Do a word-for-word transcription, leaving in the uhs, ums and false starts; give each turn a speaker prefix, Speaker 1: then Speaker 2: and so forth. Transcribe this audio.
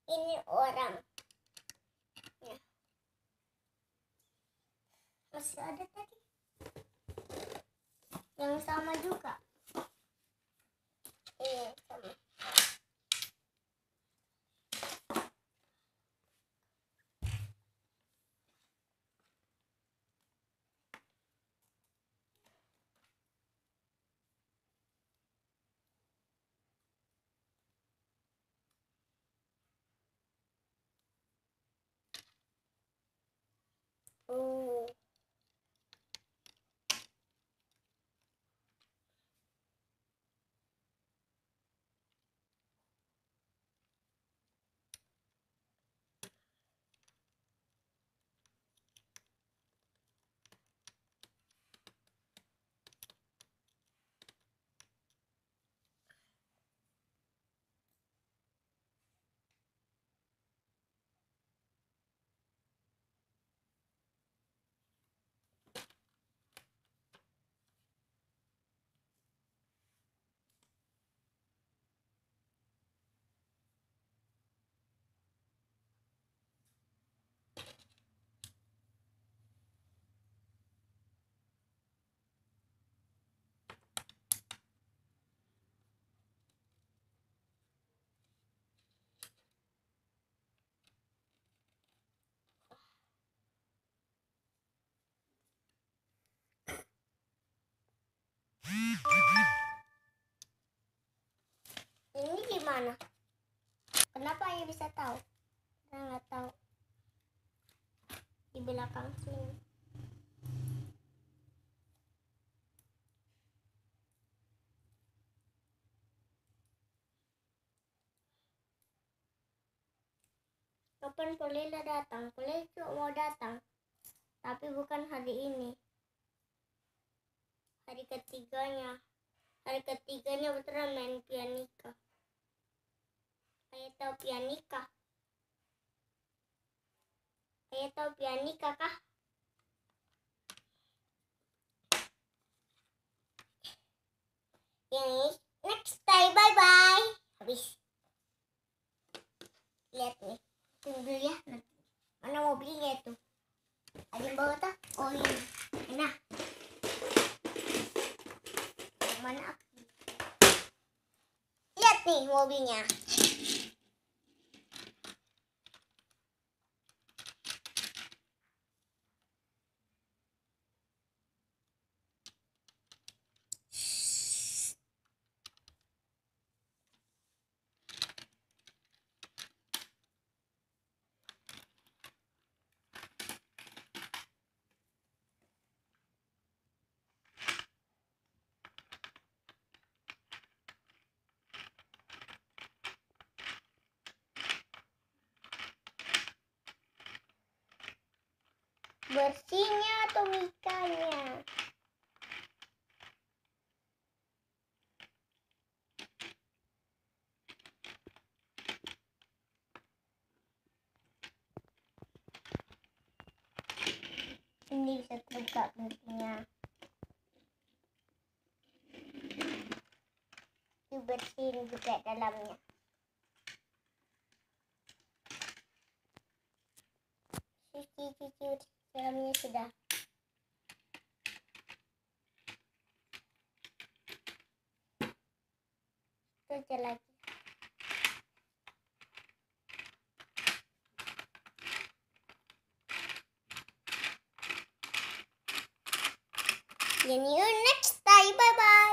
Speaker 1: Ini orang. Ya. Masih ada tadi. Yang sama juga. Iya, sama. Oh. Ini gimana? Kenapa ayah bisa tahu? Saya nggak tahu. Di belakang sini. Kapan Polila datang? Polila cuma mau datang, tapi bukan hari ini. Hari ketiganya. Hari ketiganya beneran main pianika. Ayah tahu pianika? Ayah tahu pianika kah? Yang next time, bye bye. Habis. Lihat nih, tunggu ya nanti. Mana mobilnya itu? Ada yang bawa tak? Oh ini. Nah. Mana aku? Lihat nih mobilnya. Bersihnya atau mikanya? Ini bisa terbuka pintunya. Dibersihin juga dalamnya. Cuci-cuci dalamnya sudah. Cuci lagi. See you next time. Bye bye.